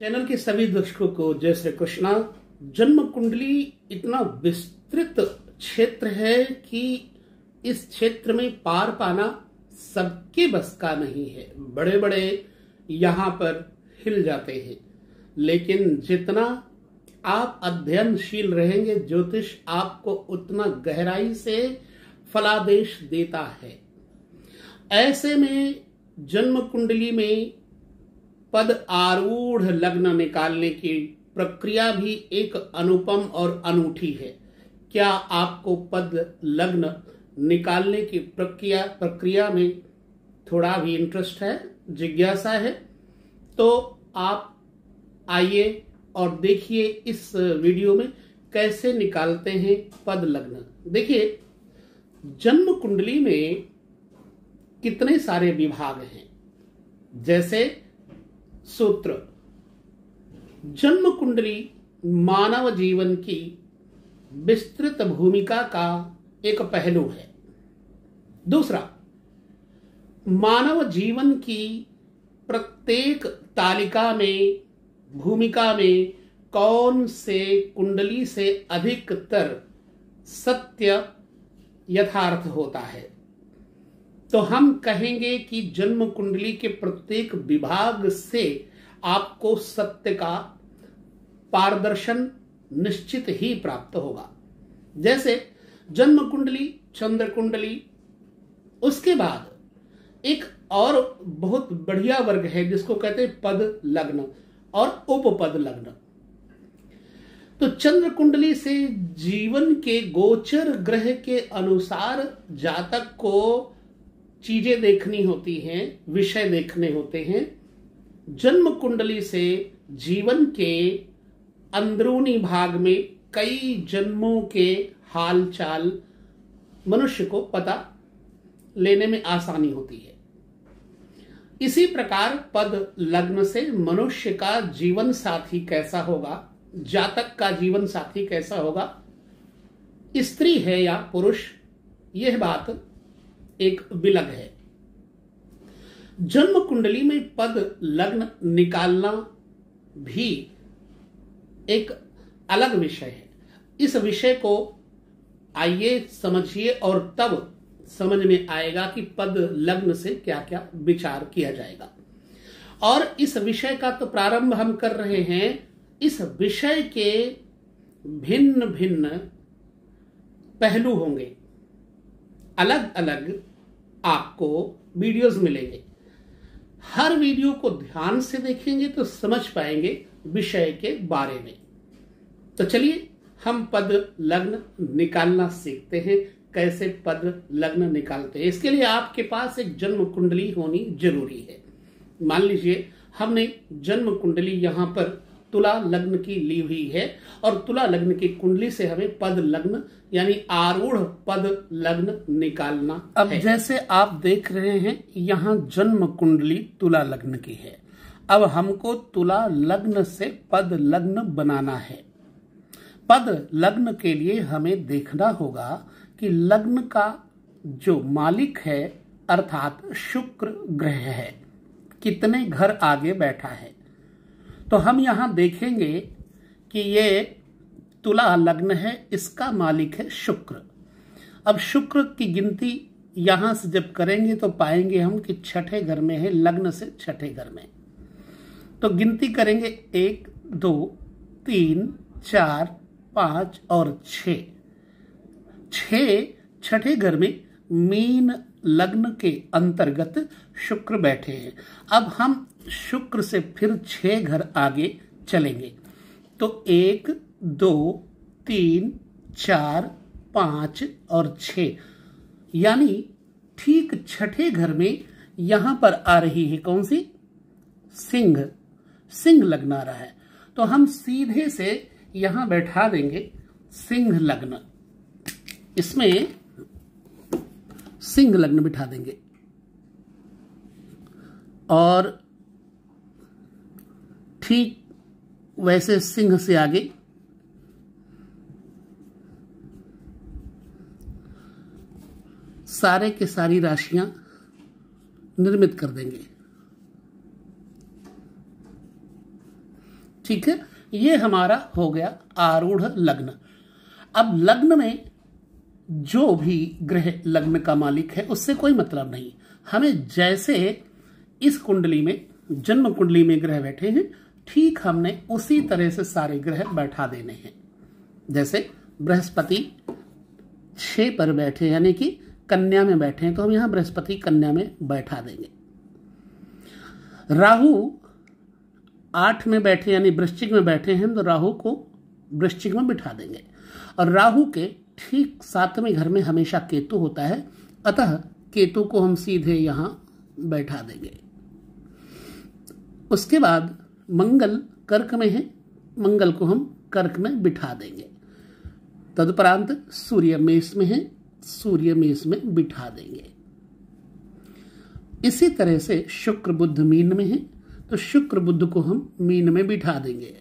Channel के सभी दर्शकों को जय श्री कृष्णा। जन्म कुंडली इतना विस्तृत क्षेत्र है कि इस क्षेत्र में पार पाना सबके बस का नहीं है। बड़े बड़े यहाँ पर हिल जाते हैं, लेकिन जितना आप अध्ययनशील रहेंगे ज्योतिष आपको उतना गहराई से फलादेश देता है। ऐसे में जन्म कुंडली में पद आरूढ़ लग्न निकालने की प्रक्रिया भी एक अनुपम और अनूठी है। क्या आपको पद लग्न निकालने की प्रक्रिया में थोड़ा भी इंटरेस्ट है, जिज्ञासा है, तो आप आइए और देखिए इस वीडियो में कैसे निकालते हैं पद लग्न। देखिए, जन्म कुंडली में कितने सारे विभाग हैं। जैसे सूत्र, जन्म कुंडली मानव जीवन की विस्तृत भूमिका का एक पहलू है। दूसरा, मानव जीवन की प्रत्येक तालिका में भूमिका में कौन से कुंडली से अधिकतर सत्य यथार्थ होता है। तो हम कहेंगे कि जन्म कुंडली के प्रत्येक विभाग से आपको सत्य का पारदर्शन निश्चित ही प्राप्त होगा। जैसे जन्म कुंडली, चंद्र कुंडली, उसके बाद एक और बहुत बढ़िया वर्ग है जिसको कहते हैं पद लग्न और उपपद लग्न। तो चंद्र कुंडली से जीवन के गोचर ग्रह के अनुसार जातक को चीजें देखनी होती हैं, विषय देखने होते हैं। जन्म कुंडली से जीवन के अंदरूनी भाग में कई जन्मों के हाल चाल मनुष्य को पता लेने में आसानी होती है। इसी प्रकार पद लग्न से मनुष्य का जीवन साथी कैसा होगा, जातक का जीवन साथी कैसा होगा, स्त्री है या पुरुष, यह बात एक विलग है। जन्म कुंडली में पद लग्न निकालना भी एक अलग विषय है। इस विषय को आइए समझिए और तब समझ में आएगा कि पद लग्न से क्या क्या विचार किया जाएगा। और इस विषय का तो प्रारंभ हम कर रहे हैं। इस विषय के भिन्न भिन्न पहलू होंगे, अलग अलग आपको वीडियोस मिलेंगे। हर वीडियो को ध्यान से देखेंगे तो समझ पाएंगे विषय के बारे में। तो चलिए हम पद लग्न निकालना सीखते हैं। कैसे पद लग्न निकालते हैं, इसके लिए आपके पास एक जन्म कुंडली होनी जरूरी है। मान लीजिए हमने जन्म कुंडली यहां पर तुला लग्न की ली हुई है और तुला लग्न की कुंडली से हमें पद लग्न यानी आरूढ़ पद लग्न निकालना है। अब जैसे आप देख रहे हैं यहाँ जन्म कुंडली तुला लग्न की है। अब हमको तुला लग्न से पद लग्न बनाना है। पद लग्न के लिए हमें देखना होगा कि लग्न का जो मालिक है अर्थात शुक्र ग्रह है, कितने घर आगे बैठा है। तो हम यहां देखेंगे कि ये तुला लग्न है, इसका मालिक है शुक्र। अब शुक्र की गिनती यहां से जब करेंगे तो पाएंगे हम कि छठे घर में है, लग्न से छठे घर में। तो गिनती करेंगे 1 2 3 4 5 और 6। छठे घर में मीन लग्न के अंतर्गत शुक्र बैठे हैं। अब हम शुक्र से फिर 6 घर आगे चलेंगे तो 1 2 3 4 5 और 6, यानी ठीक छठे घर में यहां पर आ रही है कौन सी, सिंह लग्न आ रहा है। तो हम सीधे से यहां बैठा देंगे सिंह लग्न, इसमें सिंह लग्न बिठा देंगे। और ठीक वैसे सिंह से आगे सारे के सारी राशियां निर्मित कर देंगे। ठीक है, ये हमारा हो गया आरूढ़ लग्न। अब लग्न में जो भी ग्रह लग्न का मालिक है उससे कोई मतलब नहीं, हमें जैसे इस कुंडली में जन्म कुंडली में ग्रह बैठे हैं ठीक हमने उसी तरह से सारे ग्रह बैठा देने हैं। जैसे बृहस्पति 6 पर बैठे यानी कि कन्या में बैठे हैं तो हम यहां बृहस्पति कन्या में बैठा देंगे। राहु 8 में बैठे यानी वृश्चिक में बैठे हैं तो राहु को वृश्चिक में बिठा देंगे। और राहु के ठीक 7वें घर में हमेशा केतु होता है, अतः केतु को हम सीधे यहां बैठा देंगे। उसके बाद मंगल कर्क में है, मंगल को हम कर्क में बिठा देंगे। तदुपरांत सूर्य मेष में है, सूर्य मेष में बिठा देंगे। इसी तरह से शुक्र बुध मीन में है तो शुक्र बुध को हम मीन में बिठा देंगे।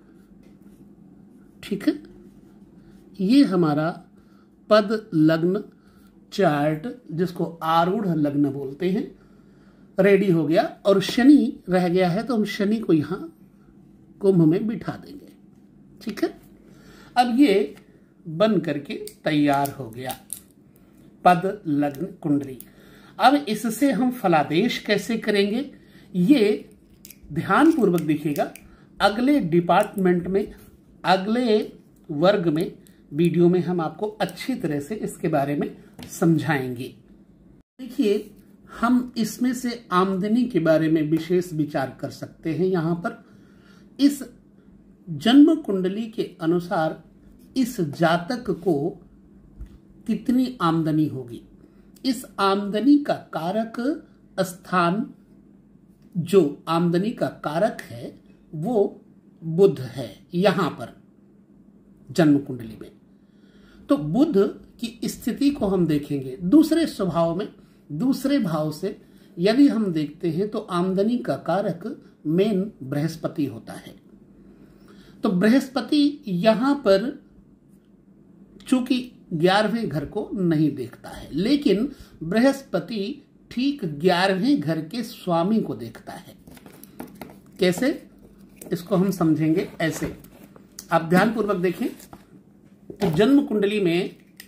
ठीक है, ये हमारा पद लग्न चार्ट जिसको आरूढ़ लग्न बोलते हैं रेडी हो गया। और शनि रह गया है तो हम शनि को यहां कुंभ में बिठा देंगे। ठीक है, अब ये बन करके तैयार हो गया पद लग्न कुंडली। अब इससे हम फलादेश कैसे करेंगे ये ध्यान पूर्वक देखिएगा। अगले डिपार्टमेंट में अगले वर्ग में वीडियो में हम आपको अच्छी तरह से इसके बारे में समझाएंगे। देखिए, हम इसमें से आमदनी के बारे में विशेष विचार कर सकते हैं। यहां पर इस जन्म कुंडली के अनुसार इस जातक को कितनी आमदनी होगी, इस आमदनी का कारक स्थान, जो आमदनी का कारक है वो बुध है यहां पर जन्म कुंडली में। तो बुध की स्थिति को हम देखेंगे दूसरे स्वभाव में, दूसरे भाव से यदि हम देखते हैं तो आमदनी का कारक मेन बृहस्पति होता है। तो बृहस्पति यहां पर चूंकि 11वें घर को नहीं देखता है, लेकिन बृहस्पति ठीक 11वें घर के स्वामी को देखता है। कैसे, इसको हम समझेंगे ऐसे। आप ध्यानपूर्वक देखें तो जन्म कुंडली में,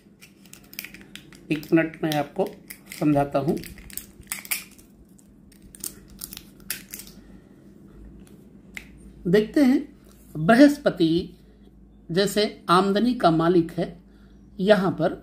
एक मिनट में आपको समझाता हूं। देखते हैं बृहस्पति जैसे आमदनी का मालिक है, यहां पर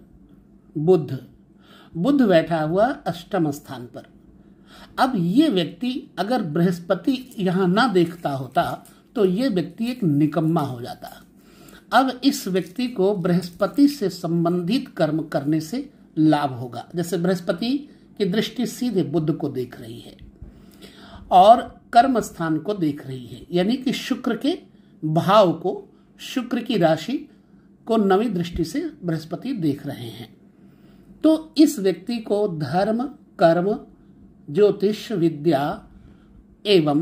बुध बैठा हुआ अष्टम स्थान पर। अब ये व्यक्ति अगर बृहस्पति यहां ना देखता होता तो ये व्यक्ति एक निकम्मा हो जाता। अब इस व्यक्ति को बृहस्पति से संबंधित कर्म करने से लाभ होगा। जैसे बृहस्पति की दृष्टि सीधे बुध को देख रही है और कर्म स्थान को देख रही है, यानी कि शुक्र के भाव को, शुक्र की राशि को नवी दृष्टि से बृहस्पति देख रहे हैं। तो इस व्यक्ति को धर्म, कर्म, ज्योतिष विद्या एवं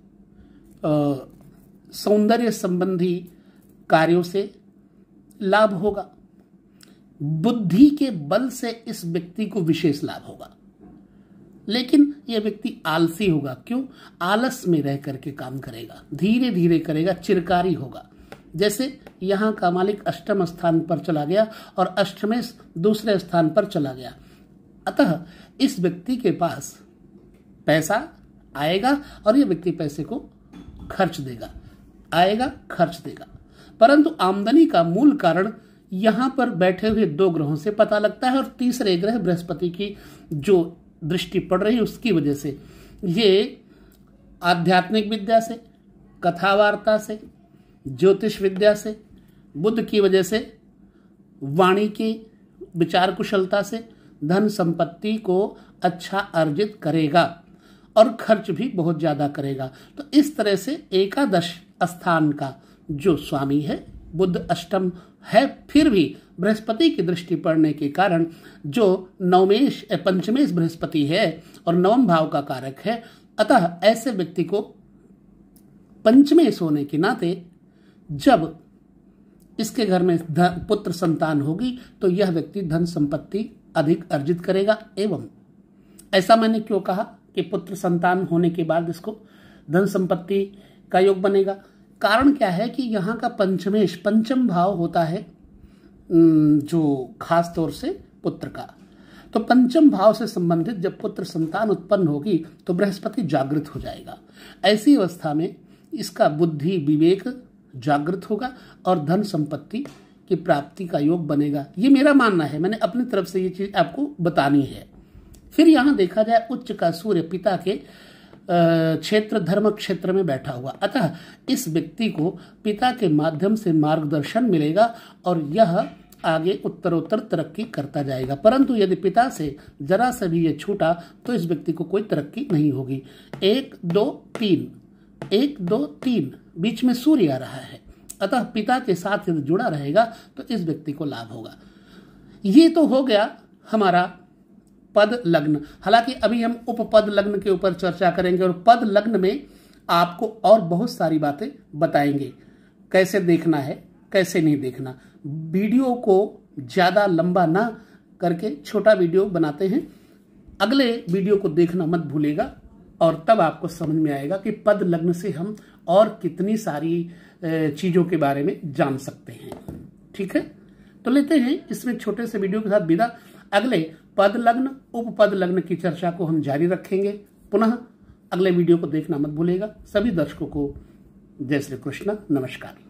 सौंदर्य संबंधी कार्यों से लाभ होगा। बुद्धि के बल से इस व्यक्ति को विशेष लाभ होगा, लेकिन यह व्यक्ति आलसी होगा। क्यों? आलस में रह करके काम करेगा, धीरे धीरे करेगा, चिरकारी होगा। जैसे यहां का मालिक अष्टम स्थान पर चला गया और अष्टमें दूसरे स्थान पर चला गया, अतः इस व्यक्ति के पास पैसा आएगा और यह व्यक्ति पैसे को खर्च देगा, आएगा खर्च देगा। परंतु आमदनी का मूल कारण यहां पर बैठे हुए 2 ग्रहों से पता लगता है और तीसरे ग्रह बृहस्पति की जो दृष्टि पड़ रही है उसकी वजह से, ये आध्यात्मिक विद्या से, कथावार्ता से, ज्योतिष विद्या से, बुध की वजह से, वाणी की विचार कुशलता से धन संपत्ति को अच्छा अर्जित करेगा और खर्च भी बहुत ज्यादा करेगा। तो इस तरह से एकादश स्थान का जो स्वामी है बुध अष्टम है, फिर भी बृहस्पति की दृष्टि पड़ने के कारण जो नवमेश पंचमेश बृहस्पति है और नवम भाव का कारक है, अतः ऐसे व्यक्ति को पंचमेश होने के नाते जब इसके घर में पुत्र संतान होगी तो यह व्यक्ति धन संपत्ति अधिक अर्जित करेगा। एवं ऐसा मैंने क्यों कहा कि पुत्र संतान होने के बाद इसको धन संपत्ति का योग बनेगा, कारण क्या है कि यहाँ का पंचमेश, पंचम भाव होता है जो खास तौर से पुत्र का। तो पंचम भाव से संबंधित जब पुत्र संतान उत्पन्न होगी तो बृहस्पति जागृत हो जाएगा। ऐसी अवस्था में इसका बुद्धि विवेक जागृत होगा और धन संपत्ति की प्राप्ति का योग बनेगा। ये मेरा मानना है, मैंने अपनी तरफ से ये चीज आपको बतानी है। फिर यहाँ देखा जाए उच्च का सूर्य पिता के क्षेत्र धर्म क्षेत्र में बैठा हुआ, अतः इस व्यक्ति को पिता के माध्यम से मार्गदर्शन मिलेगा और यह आगे उत्तरोत्तर तरक्की करता जाएगा। परंतु यदि पिता से जरा सा भी ये छूटा तो इस व्यक्ति को कोई तरक्की नहीं होगी। 1 2 3 1 2 3 बीच में सूर्य आ रहा है, अतः पिता के साथ यदि जुड़ा रहेगा तो इस व्यक्ति को लाभ होगा। ये तो हो गया हमारा पद लग्न। हालांकि अभी हम उपपद लग्न के ऊपर चर्चा करेंगे और पद लग्न में आपको और बहुत सारी बातें बताएंगे, कैसे देखना है कैसे नहीं देखना। वीडियो को ज्यादा लंबा ना करके छोटा वीडियो बनाते हैं, अगले वीडियो को देखना मत भूलेगा और तब आपको समझ में आएगा कि पद लग्न से हम और कितनी सारी चीजों के बारे में जान सकते हैं। ठीक है, तो लेते हैं इसमें छोटे से वीडियो के साथ विदा। अगले पद लग्न उपपद लग्न की चर्चा को हम जारी रखेंगे। पुनः अगले वीडियो को देखना मत भूलेगा। सभी दर्शकों को जय श्री कृष्ण, नमस्कार।